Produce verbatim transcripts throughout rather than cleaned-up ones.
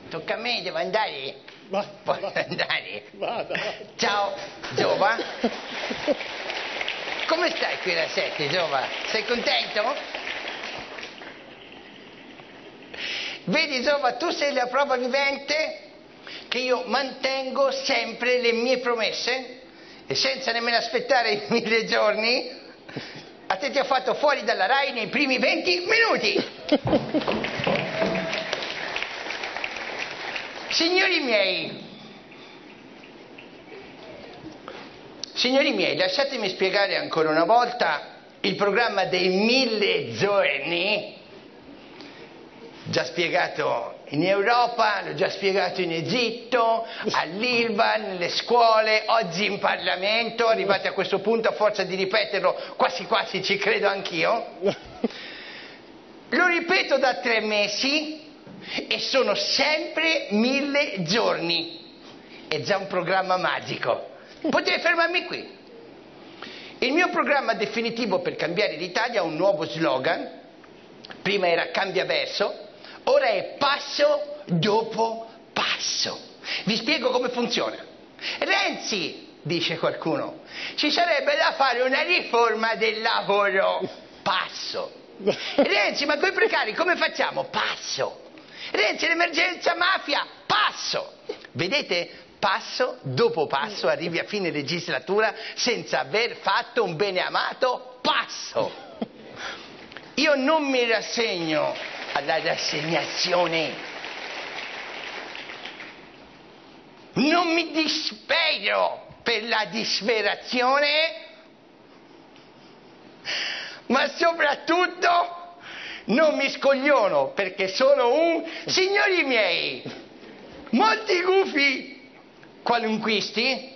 tocca a me, devo andare? Va, Puoi va. andare? Vada. Ciao, Giova. Come stai qui alla sette, Giova? Sei contento? Vedi, Giova, tu sei la prova vivente che io mantengo sempre le mie promesse e senza nemmeno aspettare i mille giorni, a te ti ho fatto fuori dalla RAI nei primi venti minuti. Signori miei, signori miei, lasciatemi spiegare ancora una volta il programma dei mille giorni. Già spiegato in Europa, l'ho già spiegato in Egitto, all'Ilva, nelle scuole, oggi in Parlamento, arrivati a questo punto a forza di ripeterlo quasi quasi ci credo anch'io. Lo ripeto da tre mesi e sono sempre mille giorni. È già un programma magico. Potete fermarmi qui. Il mio programma definitivo per cambiare l'Italia ha un nuovo slogan. Prima era cambia verso. Ora è passo dopo passo. Vi spiego come funziona. Renzi, dice qualcuno, ci sarebbe da fare una riforma del lavoro. Passo. Renzi, ma coi precari come facciamo? Passo. Renzi, l'emergenza mafia. Passo. Vedete? Passo dopo passo arrivi a fine legislatura senza aver fatto un bene amato passo. Io non mi rassegno alla rassegnazione, non mi dispero per la disperazione, ma soprattutto non mi scogliono perché sono un... Signori miei, molti gufi qualunquisti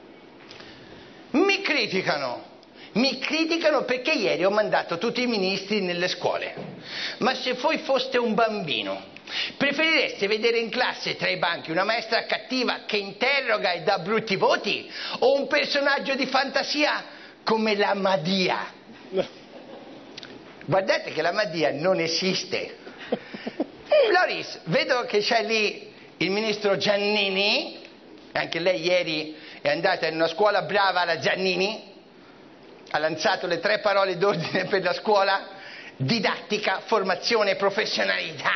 mi criticano. Mi criticano perché ieri ho mandato tutti i ministri nelle scuole. Ma se voi foste un bambino, preferireste vedere in classe tra i banchi una maestra cattiva che interroga e dà brutti voti o un personaggio di fantasia come la Madia? Guardate che la Madia non esiste. Loris, vedo che c'è lì il ministro Giannini, anche lei ieri è andata in una scuola brava, la Giannini. Ha lanciato le tre parole d'ordine per la scuola: didattica, formazione e professionalità.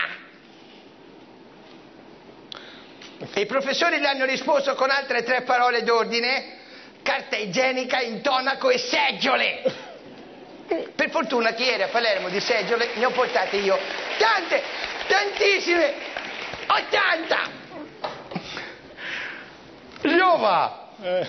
E i professori le hanno risposto con altre tre parole d'ordine: carta igienica, intonaco e seggiole. Per fortuna che ieri a Palermo di seggiole ne ho portate io tante, tantissime, ottanta. Giova!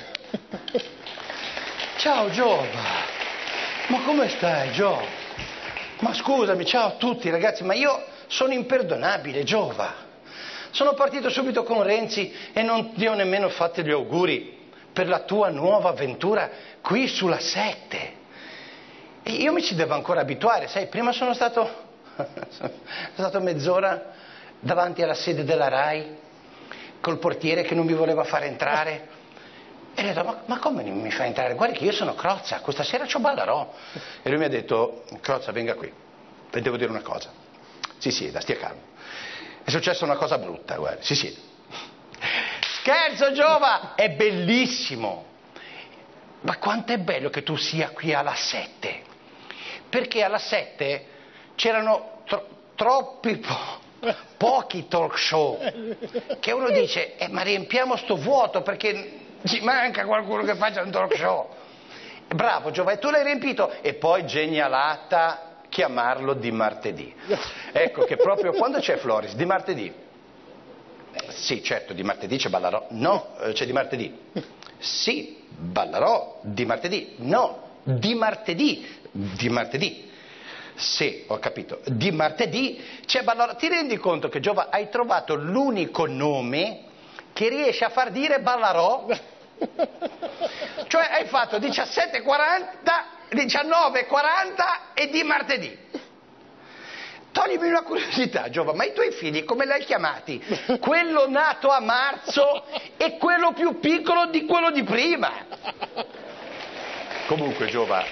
Ciao Giova, ma come stai Giova? Ma scusami, ciao a tutti ragazzi, ma io sono imperdonabile Giova. Sono partito subito con Renzi e non ti ho nemmeno fatto gli auguri per la tua nuova avventura qui sulla sette. E io mi ci devo ancora abituare, sai, prima sono stato, sono stato mezz'ora davanti alla sede della RAI col portiere che non mi voleva far entrare. E ho detto, ma, ma come mi fa entrare? Guarda che io sono Crozza, questa sera ci ballerò. E lui mi ha detto, Crozza, venga qui, le devo dire una cosa. Si sieda, stia calmo. È successa una cosa brutta, guarda, si sieda. Scherzo, Giova, è bellissimo. Ma quanto è bello che tu sia qui alla sette. Perché alla sette c'erano tro- troppi po- pochi talk show. Che uno dice, eh, ma riempiamo sto vuoto perché... ci manca qualcuno che faccia un talk show. Bravo Giova, e tu l'hai riempito. E poi genialata chiamarlo di martedì. Ecco che proprio quando c'è Floris, di martedì. Sì, certo, di martedì c'è Ballarò. No, c'è di martedì. Sì, Ballarò di martedì. No, di martedì. Di martedì. Sì, ho capito. Di martedì c'è Ballarò. Ti rendi conto che Giova hai trovato l'unico nome che riesce a far dire Ballarò? Cioè hai fatto diciassette e quaranta, diciannove e quaranta e di martedì. Toglimi una curiosità, Giova, ma i tuoi figli come li hai chiamati? Quello nato a marzo e quello più piccolo di quello di prima. Comunque, Giova,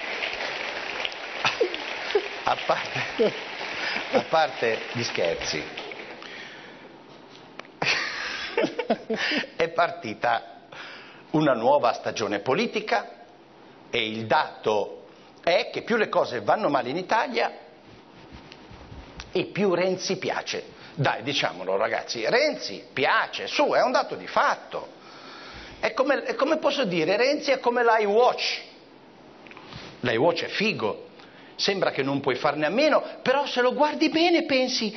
a parte, a parte gli scherzi, è partita una nuova stagione politica e il dato è che più le cose vanno male in Italia e più Renzi piace. Dai, diciamolo ragazzi, Renzi piace, su, è un dato di fatto. È come, è come posso dire, Renzi è come l'iWatch. L'iWatch è figo, sembra che non puoi farne a meno, però se lo guardi bene pensi,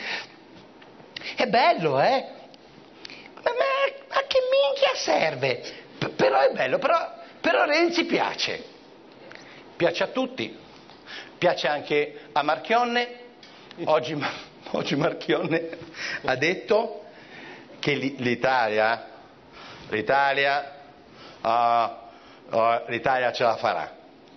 è bello, eh? Ma, ma a che minchia serve? P- però è bello, però, però Renzi piace. Piace a tutti, piace anche a Marchionne. Oggi, oggi Marchionne ha detto che l'Italia, l'Italia, uh, uh, l'Italia ce la farà.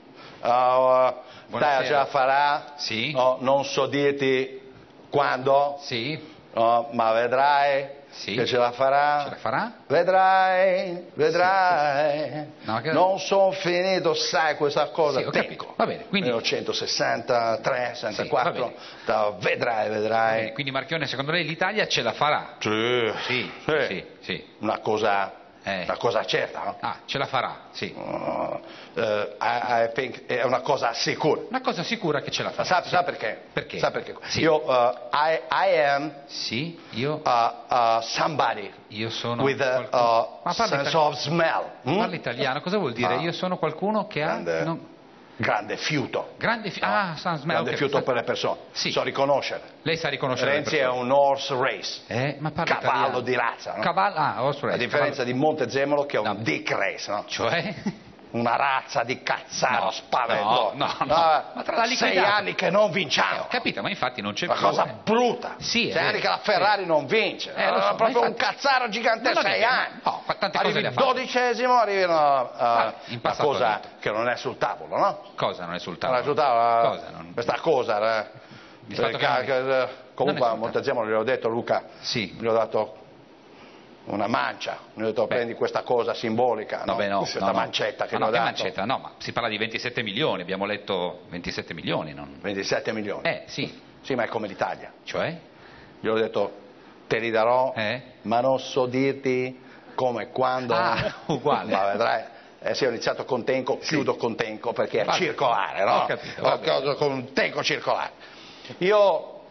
Uh, l'Italia ce la farà, sì. uh, non so dirti quando, sì. uh, ma vedrai. Sì. Che ce la farà? Ce la farà? Vedrai, vedrai. Sì, sì. No, che... Non sono finito, sai questa cosa. Sì, ho capito. Va bene, quindi... millenovecentosessantatré, sessantaquattro, sì, vedrai, vedrai. Quindi Marchionne, secondo lei l'Italia ce la farà? Sì, sì, sì. sì, sì. Una cosa, eh. una cosa certa, no? Ah, ce la farà, sì. Uh, uh, I, I think è una cosa sicura. Una cosa sicura che ce la farà. Sa, sì. sa perché? Perché? Sa perché? Sì. Io, uh, I, I am sì, io... Uh, uh, somebody io sono with a uh, sense itali... of smell. Hmm? Parla italiano, cosa vuol dire? Ah. Io sono qualcuno che grande, ha... Non... grande fiuto. Grande, fi... ah, smell, grande okay. fiuto per le persone. Sì. So riconoscere. Lei sa riconoscere Renzi le persone. è un horse race. Eh, ma parla cavallo italiano. di razza. No? Cavallo, ah, horse race. A differenza cavallo... di Montezemolo che è un no. dick race. No? Cioè? Una razza di cazzaro no, spaventoso. No, no, no. Ah, Ma tra la sei anni che non vinciamo. Eh, ho capito, ma infatti non c'è una più. Una cosa eh. brutta. Sì, sei anni che la Ferrari sì. non vince. Eh, lo so, è proprio infatti... un cazzaro gigantesco. sei anni. No, tante arrivi cose le il dodicesimo, arrivi una, uh, ah, una cosa che non è sul tavolo, no? Cosa non è sul tavolo? Non è sul tavolo. Cosa, non... Questa cosa. Eh, che che, che, comunque a Montezemolo gli ho detto, Luca, sì. gli ho dato una mancia, mi ho detto beh. prendi questa cosa simbolica, no? No, beh, no, questa no, mancetta no. che no, ho no, dato. Mancetta? No, ma si parla di ventisette milioni, abbiamo letto ventisette milioni. Non... ventisette milioni? Eh, sì. Sì, ma è come l'Italia. Cioè? Gli ho detto, te li darò, eh? ma non so dirti come e quando. Ah, uguale. Ma vedrai. Eh sì, ho iniziato con Tenco, sì. chiudo con Tenco perché è va circolare, no? Ho capito. Ho capito. Con Tenco circolare. Io,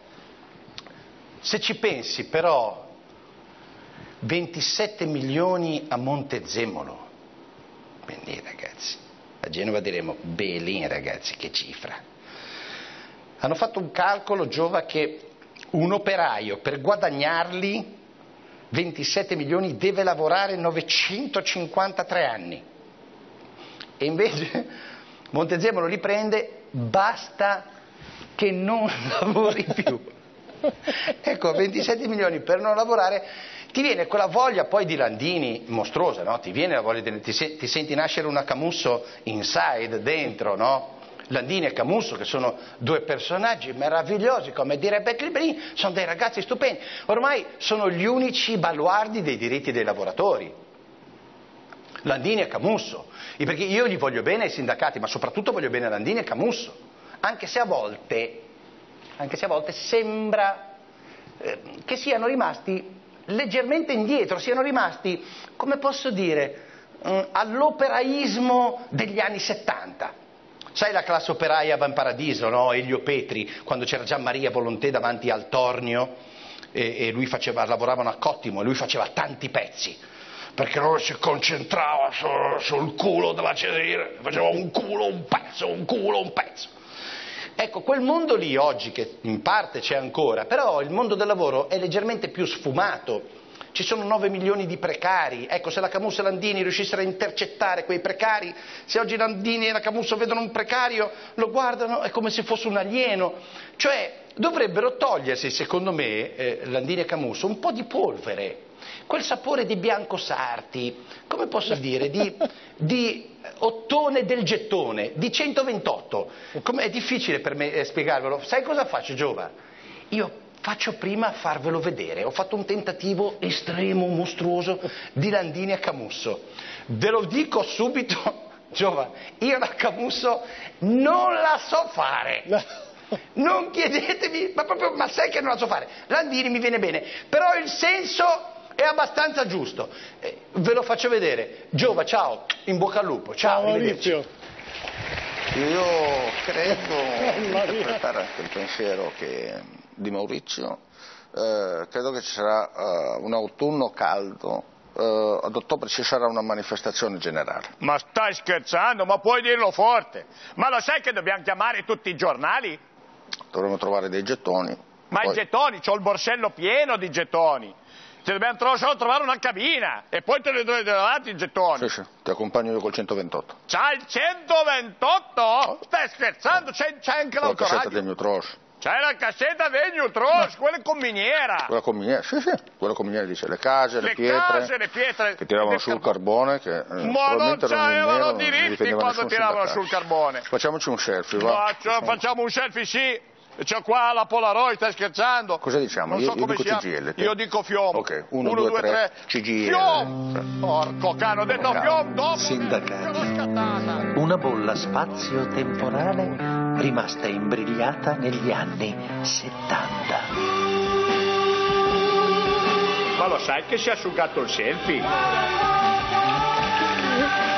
se ci pensi però, ventisette milioni a Montezemolo. Quindi ragazzi, a Genova diremo Belin ragazzi, che cifra. Hanno fatto un calcolo, Giova, che un operaio per guadagnarli ventisette milioni deve lavorare novecentocinquantatré anni. E invece Montezemolo li prende, basta che non lavori più. Ecco, ventisette milioni per non lavorare, ti viene quella voglia poi di Landini mostruosa, no? Ti viene la voglia di, ti, se, ti senti nascere una Camusso inside, dentro, no? Landini e Camusso, che sono due personaggi meravigliosi, come direbbe Clibrin, sono dei ragazzi stupendi, ormai sono gli unici baluardi dei diritti dei lavoratori. Landini e Camusso, perché io gli voglio bene ai sindacati, ma soprattutto voglio bene a Landini e Camusso, anche se a volte, anche se a volte sembra eh, che siano rimasti leggermente indietro, siano rimasti, come posso dire, mh, all'operaismo degli anni settanta. Sai la classe operaia a Vanparadiso, no? Elio Petri, quando c'era Gianmaria Volontè davanti al tornio e, e lui faceva, lavoravano a Cottimo e lui faceva tanti pezzi, perché lui si concentrava su, sul culo della Cesire, faceva un culo, un pezzo, un culo, un pezzo. Ecco, quel mondo lì oggi, che in parte c'è ancora, però il mondo del lavoro è leggermente più sfumato. Ci sono nove milioni di precari, ecco, se la Camusso e Landini riuscissero a intercettare quei precari, se oggi Landini e la Camusso vedono un precario, lo guardano, è come se fosse un alieno, cioè dovrebbero togliersi, secondo me, eh, Landini e Camusso, un po' di polvere, quel sapore di Bianco Sarti, come posso dire, di, di ottone del gettone, di centoventotto, come, è difficile per me eh, spiegarvelo, sai cosa faccio, Giova? Io faccio prima farvelo vedere, ho fatto un tentativo estremo, mostruoso di Landini a Camusso. Ve lo dico subito, Giova, io la Camusso non la so fare. Non chiedetemi, ma proprio, ma sai che non la so fare. Landini mi viene bene, però il senso è abbastanza giusto. Eh, ve lo faccio vedere. Giova, ciao, in bocca al lupo. Ciao, Ciao Maurizio. Io credo, interpretare anche il pensiero che, di Maurizio, eh, credo che ci sarà eh, un autunno caldo, eh, ad ottobre ci sarà una manifestazione generale. Ma stai scherzando? Ma puoi dirlo forte? Ma lo sai che dobbiamo chiamare tutti i giornali? Dovremo trovare dei gettoni. Ma poi... i gettoni, c'ho il borsello pieno di gettoni. Ci dobbiamo tro- solo trovare una cabina e poi te ne dovete davanti i gettoni. Sì, sì, ti accompagno io col centoventotto. C'ha il centoventotto? Stai scherzando? C'è, c'è anche La cassetta l'autoradio. del Neutros. C'è la cassetta del Neutros, quella è con miniera. Quella con miniera, sì, sì, quella con miniera dice le case, le, Le pietre, case, le pietre. che tiravano del sul carbone. carbone, che eh, Ma non probabilmente erano in nero, c'avevano non diritti dipendeva quando nessun tiravano sindacato. sul carbone. Facciamoci un selfie, va? Faccio, facciamo un selfie, sì. C'ho qua la Polaroid, stai scherzando? Cosa diciamo? Non Io- so io come dico si chiama. T G L, te. Io dico Fiom. Ok, uno, due, tre, C G I L. Fiom! Porco cane, ho detto Bravo. Fiom dopo. Sindacati. Sono scattata. Una bolla spazio-temporale rimasta imbrigliata negli anni settanta. Ma lo sai che si è asciugato il selfie?